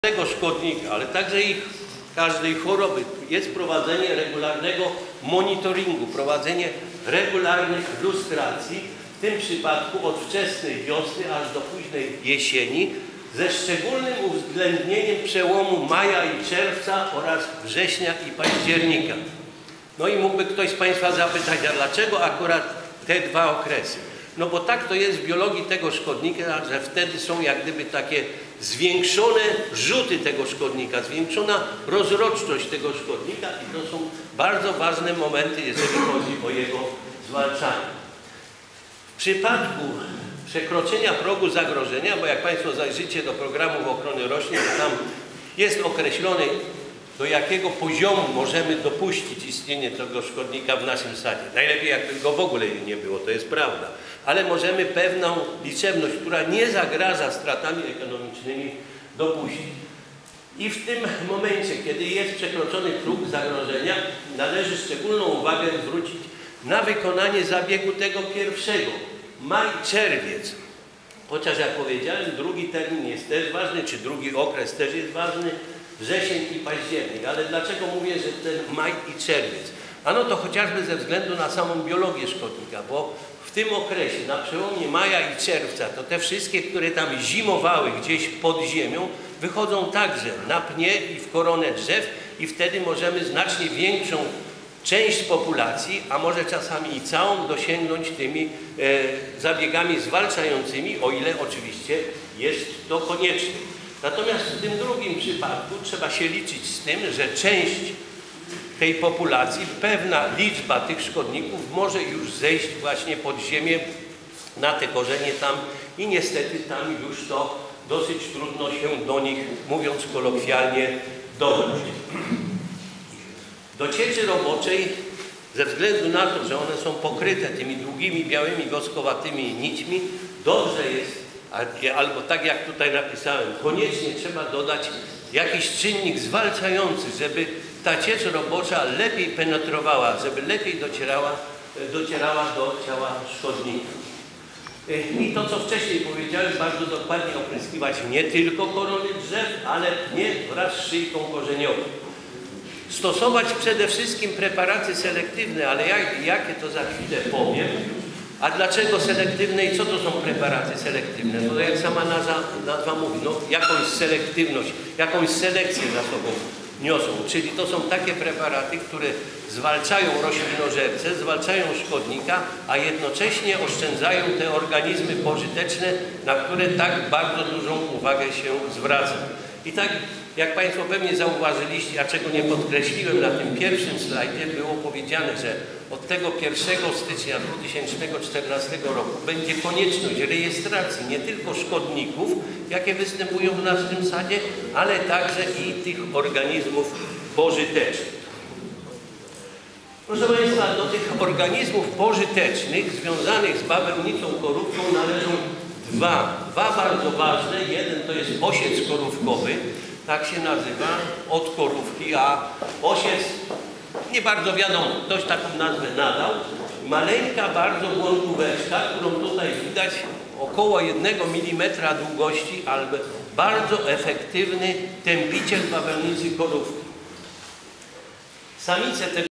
tego szkodnika, ale także i każdej choroby jest prowadzenie regularnego monitoringu, prowadzenie regularnych lustracji, w tym przypadku od wczesnej wiosny aż do późnej jesieni, ze szczególnym uwzględnieniem przełomu maja i czerwca oraz września i października. No i mógłby ktoś z Państwa zapytać, a dlaczego akurat te dwa okresy? No bo tak to jest w biologii tego szkodnika, że wtedy są jak gdyby takie zwiększone rzuty tego szkodnika, zwiększona rozrodczość tego szkodnika i to są bardzo ważne momenty, jeżeli chodzi o jego zwalczanie. W przypadku przekroczenia progu zagrożenia, bo jak Państwo zajrzycie do programów ochrony roślin, to tam jest określone, do jakiego poziomu możemy dopuścić istnienie tego szkodnika w naszym sadzie. Najlepiej jakby go w ogóle nie było, to jest prawda. Ale możemy pewną liczebność, która nie zagraża stratami ekonomicznymi, dopuścić. I w tym momencie, kiedy jest przekroczony próg zagrożenia, należy szczególną uwagę zwrócić na wykonanie zabiegu tego pierwszego. Maj, czerwiec. Chociaż jak powiedziałem, drugi termin jest też ważny, czy drugi okres też jest ważny, wrzesień i październik. Ale dlaczego mówię, że ten maj i czerwiec? Ano to chociażby ze względu na samą biologię szkodnika, bo w tym okresie, na przełomie maja i czerwca, to te wszystkie, które tam zimowały gdzieś pod ziemią, wychodzą także na pnie i w koronę drzew i wtedy możemy znacznie większą część populacji, a może czasami i całą, dosięgnąć tymi zabiegami zwalczającymi, o ile oczywiście jest to konieczne. Natomiast w tym drugim przypadku trzeba się liczyć z tym, że część tej populacji, pewna liczba tych szkodników może już zejść właśnie pod ziemię na te korzenie tam i niestety tam już to dosyć trudno się do nich, mówiąc kolokwialnie, dobrać. Do cieczy roboczej, ze względu na to, że one są pokryte tymi długimi, białymi, woskowatymi nićmi, dobrze jest, albo tak jak tutaj napisałem, koniecznie trzeba dodać jakiś czynnik zwalczający, żeby ta ciecz robocza lepiej penetrowała, żeby lepiej docierała do ciała szkodnika. I to, co wcześniej powiedziałem, bardzo dokładnie opryskiwać nie tylko korony drzew, ale pnie wraz z szyjką korzeniową. Stosować przede wszystkim preparaty selektywne, ale jakie to za chwilę powiem. A dlaczego selektywne i co to są preparaty selektywne? No jak sama nazwa mówi, no jakąś selektywność, jakąś selekcję za sobą niosą. Czyli to są takie preparaty, które zwalczają roślinożerce, zwalczają szkodnika, a jednocześnie oszczędzają te organizmy pożyteczne, na które tak bardzo dużą uwagę się zwraca. I tak jak Państwo pewnie zauważyliście, a czego nie podkreśliłem na tym pierwszym slajdzie, było powiedziane, że od tego 1 stycznia 2014 roku będzie konieczność rejestracji nie tylko szkodników, jakie występują w naszym sadzie, ale także i tych organizmów pożytecznych. Proszę Państwa, do tych organizmów pożytecznych związanych z bawełnicą korówką należą dwa bardzo ważne. Jeden to jest osiec korówkowy, tak się nazywa, od korówki, a osiec nie bardzo wiadomo, ktoś taką nazwę nadał. Maleńka bardzo błąkóweczka, którą tutaj widać, około 1 mm długości, albo bardzo efektywny tępiciel bawełnicy korówki. Samice te